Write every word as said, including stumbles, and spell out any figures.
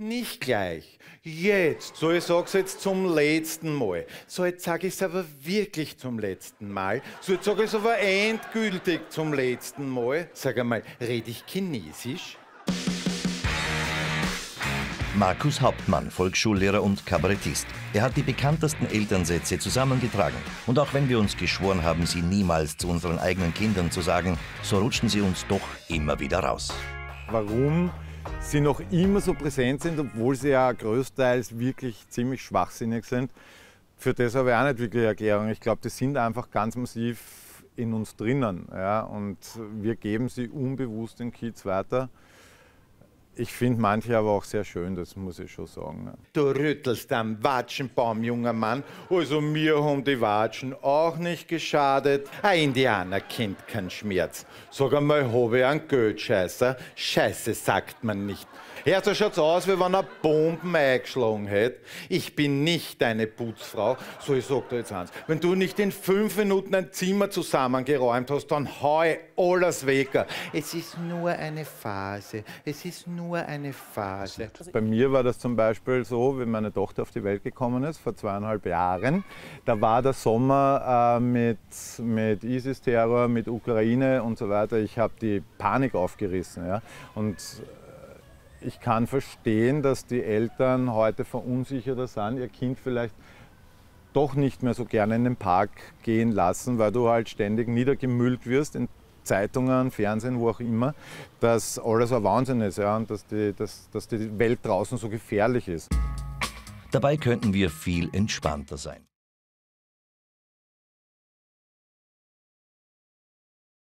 Nicht gleich. Jetzt. So, ich sag's jetzt zum letzten Mal. So, jetzt sag ich's aber wirklich zum letzten Mal. So, jetzt sag ich's aber endgültig zum letzten Mal. Sag einmal, red ich Chinesisch? Markus Hauptmann, Volksschullehrer und Kabarettist. Er hat die bekanntesten Elternsätze zusammengetragen. Und auch wenn wir uns geschworen haben, sie niemals zu unseren eigenen Kindern zu sagen, so rutschen sie uns doch immer wieder raus. Warum sie noch immer so präsent sind, obwohl sie ja größtenteils wirklich ziemlich schwachsinnig sind, für das habe ich auch nicht wirklich eine Erklärung. Ich glaube, die sind einfach ganz massiv in uns drinnen. Ja? Und wir geben sie unbewusst den Kids weiter. Ich finde manche aber auch sehr schön, das muss ich schon sagen. Du rüttelst am Watschenbaum, junger Mann. Also mir haben die Watschen auch nicht geschadet. Ein Indianer kennt keinen Schmerz. Sag einmal, habe ich einen Geldscheißer? Scheiße sagt man nicht. Ja, so schaut's aus, wie wenn er Bomben eingeschlagen hätte. Ich bin nicht deine Putzfrau. So, ich sag dir jetzt eins. Wenn du nicht in fünf Minuten ein Zimmer zusammengeräumt hast, dann hau ich alles weg. Es ist nur eine Phase. Es ist nur eine Phase. Bei mir war das zum Beispiel so, wenn meine Tochter auf die Welt gekommen ist, vor zweieinhalb Jahren. Da war der Sommer äh, mit, mit ISIS-Terror, mit Ukraine und so weiter. Ich habe die Panik aufgerissen. Ja? Und ich kann verstehen, dass die Eltern heute verunsicherter sind, ihr Kind vielleicht doch nicht mehr so gerne in den Park gehen lassen, weil du halt ständig niedergemüllt wirst in Zeitungen, Fernsehen, wo auch immer, dass alles ein Wahnsinn ist, ja, und dass die, dass, dass die Welt draußen so gefährlich ist. Dabei könnten wir viel entspannter sein.